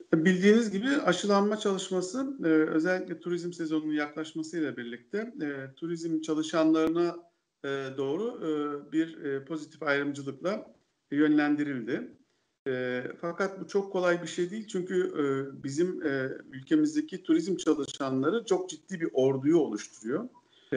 Bildiğiniz gibi aşılanma çalışması özellikle turizm sezonunun yaklaşmasıyla birlikte turizm çalışanlarına doğru bir pozitif ayrımcılıkla yönlendirildi. Fakat bu çok kolay bir şey değil çünkü bizim ülkemizdeki turizm çalışanları çok ciddi bir orduyu oluşturuyor.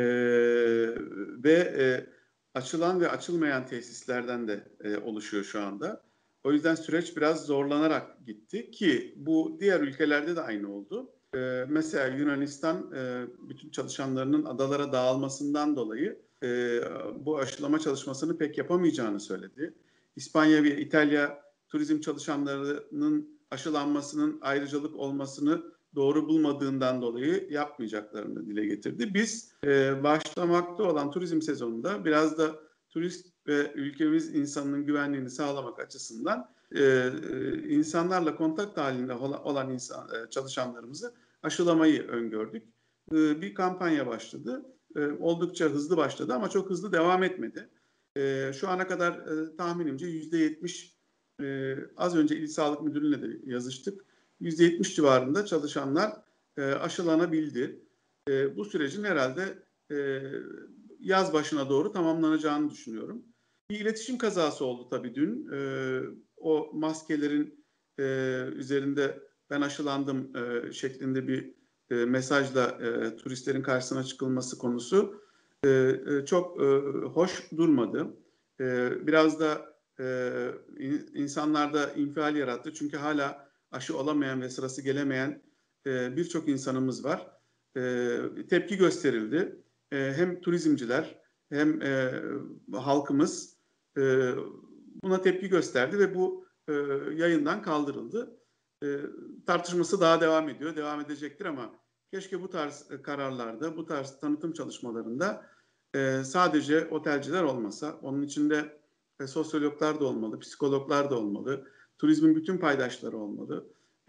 Ve açılan ve açılmayan tesislerden de oluşuyor şu anda. O yüzden süreç biraz zorlanarak gitti ki bu diğer ülkelerde de aynı oldu. Mesela Yunanistan bütün çalışanlarının adalara dağılmasından dolayı bu aşılama çalışmasını pek yapamayacağını söyledi. İspanya ve İtalya turizm çalışanlarının aşılanmasının ayrıcalık olmasını doğru bulmadığından dolayı yapmayacaklarını dile getirdi. Biz başlamakta olan turizm sezonunda biraz da turist ve ülkemiz insanının güvenliğini sağlamak açısından insanlarla kontak halinde olan çalışanlarımızı aşılamayı öngördük. Bir kampanya başladı. Oldukça hızlı başladı ama çok hızlı devam etmedi. Şu ana kadar tahminimce %70, az önce İl Sağlık Müdürlüğü'ne de yazıştık. %70 civarında çalışanlar aşılanabildi. Bu sürecin herhalde yaz başına doğru tamamlanacağını düşünüyorum. Bir iletişim kazası oldu tabii dün. O maskelerin üzerinde ben aşılandım şeklinde bir mesajla turistlerin karşısına çıkılması konusu çok hoş durmadı. Biraz da insanlarda infial yarattı. Çünkü hala aşı olamayan ve sırası gelemeyen birçok insanımız var. Tepki gösterildi. Hem turizmciler hem halkımız buna tepki gösterdi ve bu yayından kaldırıldı. Tartışması daha devam ediyor, devam edecektir ama keşke bu tarz kararlarda, bu tarz tanıtım çalışmalarında sadece otelciler olmasa, onun içinde sosyologlar da olmalı, psikologlar da olmalı, turizmin bütün paydaşları olmalı,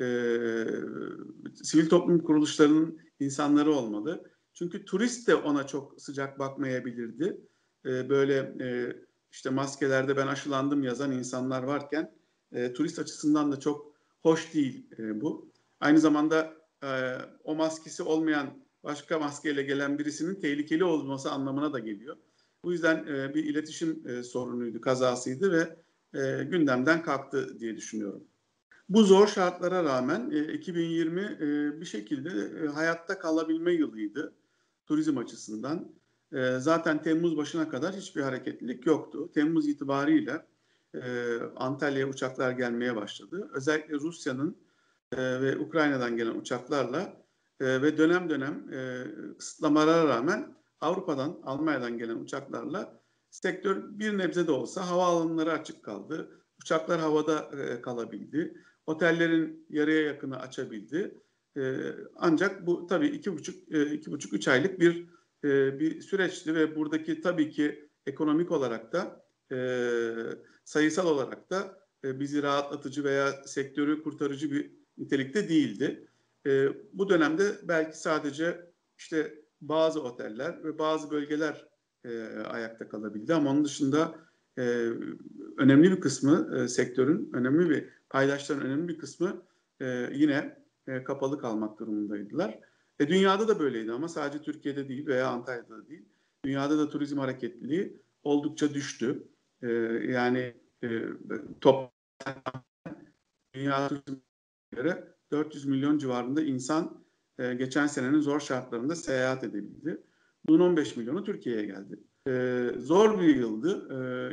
sivil toplum kuruluşlarının insanları olmalı. Çünkü turist de ona çok sıcak bakmayabilirdi. Böyle işte maskelerde ben aşılandım yazan insanlar varken turist açısından da çok hoş değil bu. Aynı zamanda o maskesi olmayan başka maskeyle gelen birisinin tehlikeli olması anlamına da geliyor. Bu yüzden bir iletişim sorunuydu, kazasıydı ve gündemden kalktı diye düşünüyorum. Bu zor şartlara rağmen 2020 bir şekilde hayatta kalabilme yılıydı turizm açısından. Zaten Temmuz başına kadar hiçbir hareketlilik yoktu. Temmuz itibariyle Antalya'ya uçaklar gelmeye başladı. Özellikle Rusya'nın ve Ukrayna'dan gelen uçaklarla ve dönem dönem kısıtlamalara rağmen Avrupa'dan, Almanya'dan gelen uçaklarla sektör bir nebze de olsa havaalanları açık kaldı. Uçaklar havada kalabildi. Otellerin yarıya yakını açabildi. Ancak bu tabii iki buçuk, üç aylık bir süreçti ve buradaki tabii ki ekonomik olarak da sayısal olarak da bizi rahatlatıcı veya sektörü kurtarıcı bir nitelikte değildi. Bu dönemde belki sadece işte bazı oteller ve bazı bölgeler ayakta kalabildi ama onun dışında önemli bir kısmı sektörün, önemli bir paydaşların önemli bir kısmı yine kapalı kalmak durumundaydılar. Dünyada da böyleydi ama sadece Türkiye'de değil veya Antalya'da da değil. Dünyada da turizm hareketliliği oldukça düştü. Yani top dünya turizm göre 400 milyon civarında insan geçen senenin zor şartlarında seyahat edebildi. Bunun 15 milyonu Türkiye'ye geldi. Zor bir yıldı.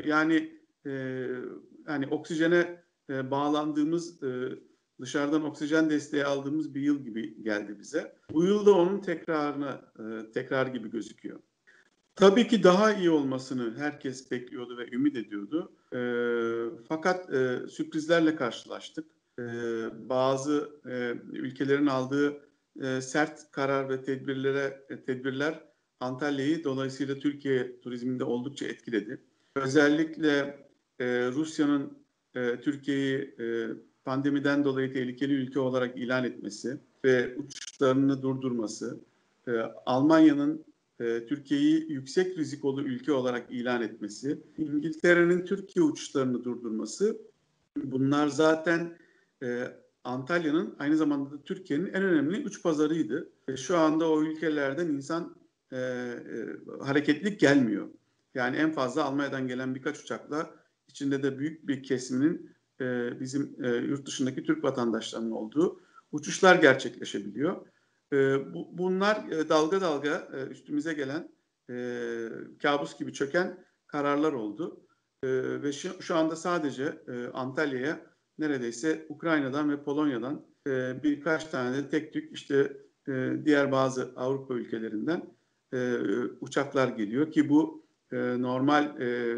Yani oksijene bağlandığımız, dışarıdan oksijen desteği aldığımız bir yıl gibi geldi bize. Bu yılda onun tekrar gibi gözüküyor. Tabii ki daha iyi olmasını herkes bekliyordu ve ümit ediyordu. Fakat sürprizlerle karşılaştık. Bazı ülkelerin aldığı sert karar ve tedbirler Antalya'yı dolayısıyla Türkiye turizminde oldukça etkiledi. Özellikle Rusya'nın Türkiye'yi pandemiden dolayı tehlikeli ülke olarak ilan etmesi ve uçuşlarını durdurması, Almanya'nın Türkiye'yi yüksek rizikolu ülke olarak ilan etmesi, İngiltere'nin Türkiye uçuşlarını durdurması, bunlar zaten Antalya'nın aynı zamanda da Türkiye'nin en önemli 3 pazarıydı. Şu anda o ülkelerden insan hareketlilik gelmiyor. Yani en fazla Almanya'dan gelen birkaç uçakla içinde de büyük bir kesiminin bizim yurt dışındaki Türk vatandaşlarının olduğu uçuşlar gerçekleşebiliyor. Bunlar dalga dalga üstümüze gelen kabus gibi çöken kararlar oldu. Ve şu anda sadece Antalya'ya neredeyse Ukrayna'dan ve Polonya'dan birkaç tane de tek tük işte diğer bazı Avrupa ülkelerinden uçaklar geliyor ki bu normal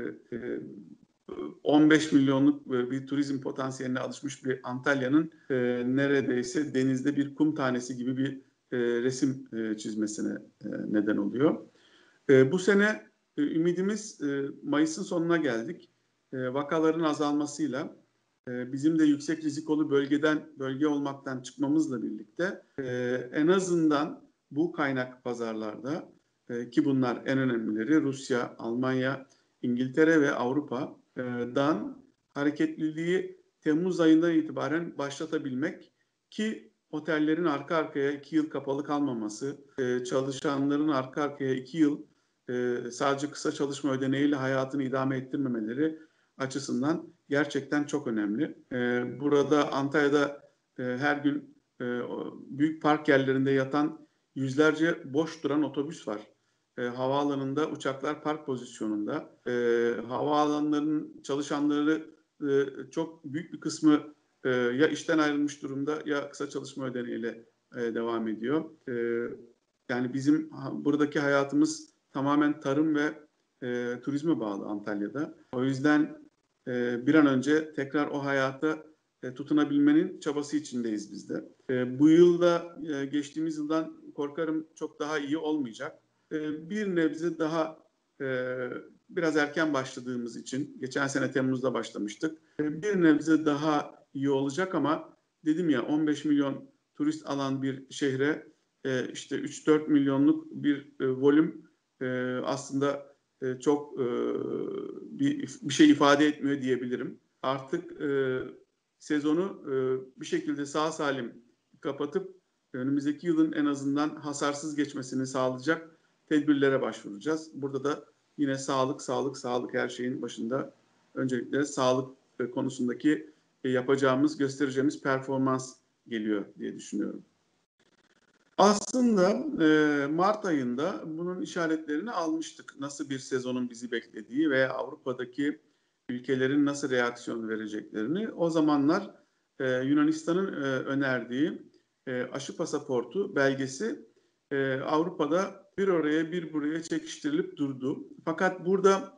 15 milyonluk bir turizm potansiyeline alışmış bir Antalya'nın neredeyse denizde bir kum tanesi gibi bir resim çizmesine neden oluyor. Bu sene ümidimiz Mayıs'ın sonuna geldik. Vakaların azalmasıyla bizim de yüksek rizikolu bölge olmaktan çıkmamızla birlikte en azından bu kaynak pazarlarda ki bunlar en önemlileri Rusya, Almanya, İngiltere ve Avrupa'dan hareketliliği Temmuz ayından itibaren başlatabilmek ki otellerin arka arkaya 2 yıl kapalı kalmaması, çalışanların arka arkaya 2 yıl sadece kısa çalışma ödeneğiyle hayatını idame ettirmemeleri açısından gerçekten çok önemli. Burada Antalya'da her gün büyük park yerlerinde yatan yüzlerce boş duran otobüs var. Havaalanında uçaklar park pozisyonunda. Havaalanlarının çalışanları çok büyük bir kısmı ya işten ayrılmış durumda ya kısa çalışma ödeneğiyle devam ediyor. Yani bizim buradaki hayatımız tamamen tarım ve turizme bağlı Antalya'da. O yüzden bir an önce tekrar o hayata tutunabilmenin çabası içindeyiz biz de. Bu yılda geçtiğimiz yıldan korkarım çok daha iyi olmayacak. Bir nebze daha biraz erken başladığımız için, geçen sene Temmuz'da başlamıştık. Bir nebze daha iyi olacak ama dedim ya 15 milyon turist alan bir şehre işte 3-4 milyonluk bir volüm aslında çok bir şey ifade etmiyor diyebilirim. Artık sezonu bir şekilde sağ salim kapatıp önümüzdeki yılın en azından hasarsız geçmesini sağlayacak tedbirlere başvuracağız. Burada da yine sağlık her şeyin başında. Öncelikle sağlık konusundaki göstereceğimiz performans geliyor diye düşünüyorum. Aslında Mart ayında bunun işaretlerini almıştık. Nasıl bir sezonun bizi beklediği ve Avrupa'daki ülkelerin nasıl reaksiyon vereceklerini. O zamanlar Yunanistan'ın önerdiği aşı pasaportu belgesi Avrupa'da bir oraya bir buraya çekiştirilip durdu. Fakat burada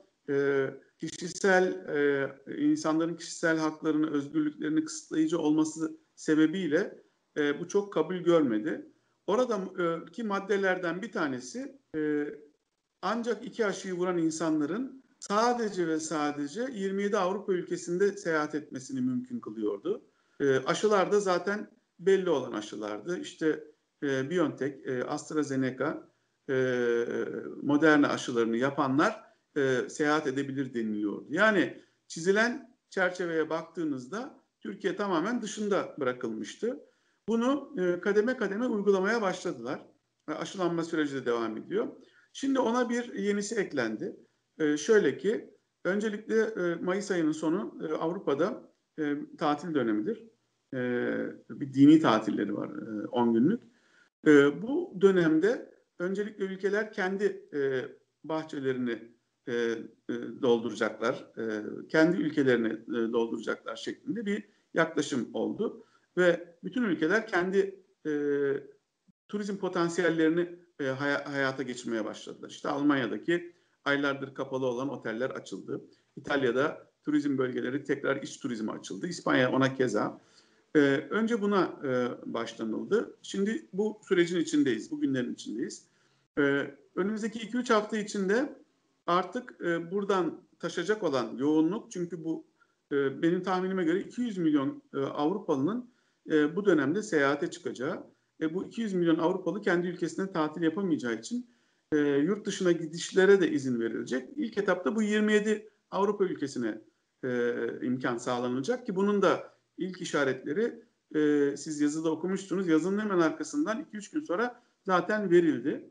insanların kişisel haklarını, özgürlüklerini kısıtlayıcı olması sebebiyle bu çok kabul görmedi. Oradaki maddelerden bir tanesi ancak 2 aşıyı vuran insanların sadece ve sadece 27 Avrupa ülkesinde seyahat etmesini mümkün kılıyordu. Aşılar da zaten belli olan aşılardı. İşte BioNTech, AstraZeneca, Moderna aşılarını yapanlar seyahat edebilir deniliyordu. Yani çizilen çerçeveye baktığınızda Türkiye tamamen dışında bırakılmıştı. Bunu kademe kademe uygulamaya başladılar. Aşılanma süreci de devam ediyor. Şimdi ona bir yenisi eklendi. Şöyle ki, öncelikle Mayıs ayının sonu Avrupa'da tatil dönemidir. Bir dini tatilleri var 10 günlük. Bu dönemde öncelikle ülkeler kendi bahçelerini dolduracaklar, kendi ülkelerini dolduracaklar şeklinde bir yaklaşım oldu. Ve bütün ülkeler kendi turizm potansiyellerini hayata geçirmeye başladılar. İşte Almanya'daki aylardır kapalı olan oteller açıldı. İtalya'da turizm bölgeleri tekrar iç turizme açıldı. İspanya ona keza. Önce buna başlanıldı. Şimdi bu sürecin içindeyiz, bu günlerin içindeyiz. Önümüzdeki 2-3 hafta içinde artık buradan taşacak olan yoğunluk, çünkü bu benim tahminime göre 200 milyon Avrupalı'nın bu dönemde seyahate çıkacağı. Bu 200 milyon Avrupalı kendi ülkesinde tatil yapamayacağı için yurt dışına gidişlere de izin verilecek. İlk etapta bu 27 Avrupa ülkesine imkan sağlanacak ki bunun da ilk işaretleri siz yazıda okumuştunuz. Yazının hemen arkasından 2-3 gün sonra zaten verildi.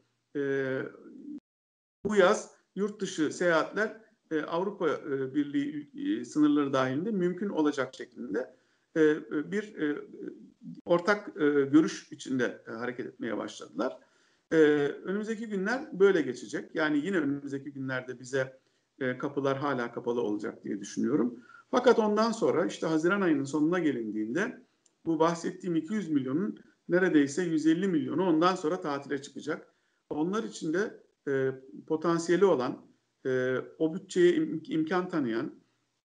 Bu yaz yurt dışı seyahatler Avrupa Birliği sınırları dahilinde mümkün olacak şeklinde bir ortak görüş içinde hareket etmeye başladılar. Önümüzdeki günler böyle geçecek. Yani yine önümüzdeki günlerde bize kapılar hala kapalı olacak diye düşünüyorum. Fakat ondan sonra işte Haziran ayının sonuna gelindiğinde bu bahsettiğim 200 milyonun neredeyse 150 milyonu ondan sonra tatile çıkacak. Onlar için de potansiyeli olan, o bütçeye imkan tanıyan,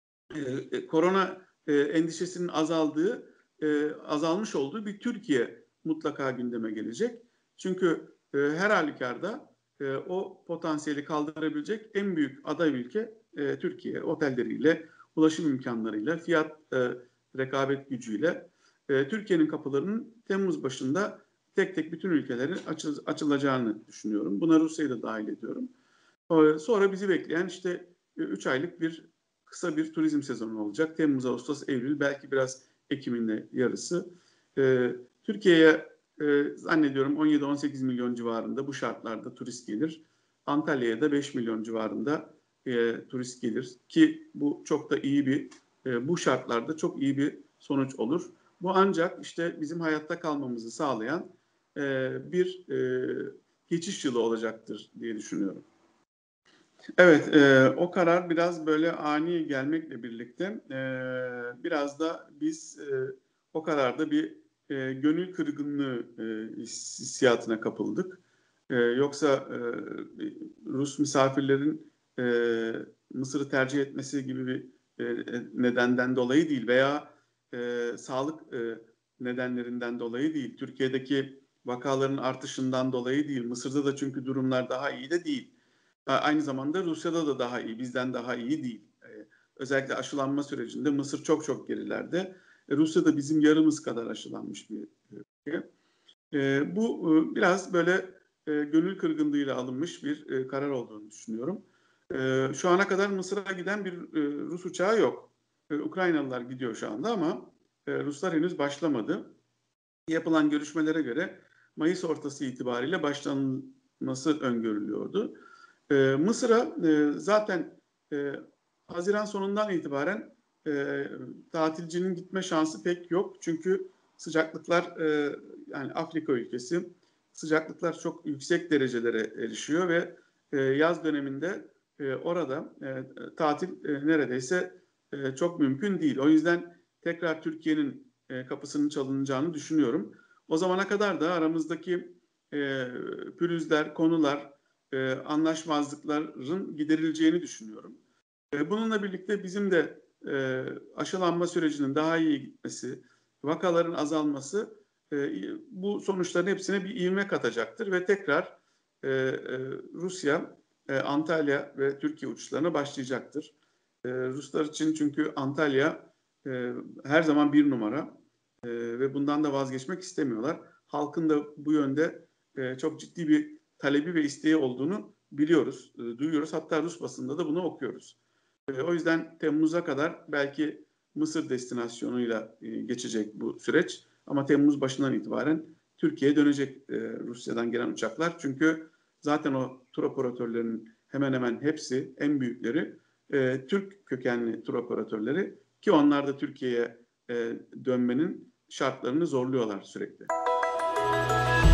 korona endişesinin azalmış olduğu bir Türkiye mutlaka gündeme gelecek. Çünkü her halükarda o potansiyeli kaldırabilecek en büyük aday ülke Türkiye. Otelleriyle, ulaşım imkanlarıyla, fiyat rekabet gücüyle Türkiye'nin kapılarının Temmuz başında tek tek bütün ülkelerin açılacağını düşünüyorum. Buna Rusya'yı da dahil ediyorum. Sonra bizi bekleyen işte 3 aylık kısa bir turizm sezonu olacak. Temmuz, Ağustos, Eylül, belki biraz Ekim'in de yarısı. Türkiye'ye zannediyorum 17-18 milyon civarında bu şartlarda turist gelir. Antalya'ya da 5 milyon civarında turist gelir. Ki bu çok da iyi bu şartlarda çok iyi bir sonuç olur. Bu ancak işte bizim hayatta kalmamızı sağlayan bir geçiş yılı olacaktır diye düşünüyorum. Evet, o karar biraz böyle ani gelmekle birlikte biraz da biz o kararda bir gönül kırgınlığı hissiyatına kapıldık. Yoksa Rus misafirlerin Mısır'ı tercih etmesi gibi bir nedenden dolayı değil veya sağlık nedenlerinden dolayı değil. Türkiye'deki vakaların artışından dolayı değil. Mısır'da da çünkü durumlar daha iyi de değil. Aynı zamanda Rusya'da da daha iyi, bizden daha iyi değil. Özellikle aşılanma sürecinde Mısır çok çok gerilerde. Rusya da bizim yarımız kadar aşılanmış bir ülke. Bu biraz böyle gönül kırgınlığıyla alınmış bir karar olduğunu düşünüyorum. Şu ana kadar Mısır'a giden bir Rus uçağı yok. Ukraynalılar gidiyor şu anda ama Ruslar henüz başlamadı. Yapılan görüşmelere göre Mayıs ortası itibariyle başlanması öngörülüyordu. Mısır'a zaten Haziran sonundan itibaren tatilcinin gitme şansı pek yok. Çünkü sıcaklıklar yani Afrika ülkesi sıcaklıklar çok yüksek derecelere erişiyor ve yaz döneminde orada tatil neredeyse çok mümkün değil. O yüzden tekrar Türkiye'nin kapısının çalınacağını düşünüyorum. O zamana kadar da aramızdaki pürüzler, konular, anlaşmazlıkların giderileceğini düşünüyorum. Bununla birlikte bizim de aşılanma sürecinin daha iyi gitmesi, vakaların azalması bu sonuçların hepsine bir ivme katacaktır ve tekrar Rusya, Antalya ve Türkiye uçuşlarına başlayacaktır. Ruslar için çünkü Antalya her zaman bir numara ve bundan da vazgeçmek istemiyorlar. Halkın da bu yönde çok ciddi bir talebi ve isteği olduğunu biliyoruz, duyuyoruz. Hatta Rus basında da bunu okuyoruz. O yüzden Temmuz'a kadar belki Mısır destinasyonuyla geçecek bu süreç. Ama Temmuz başından itibaren Türkiye'ye dönecek Rusya'dan gelen uçaklar. Çünkü zaten o tur operatörlerinin hemen hemen hepsi, en büyükleri Türk kökenli tur operatörleri ki onlar da Türkiye'ye dönmenin şartlarını zorluyorlar sürekli.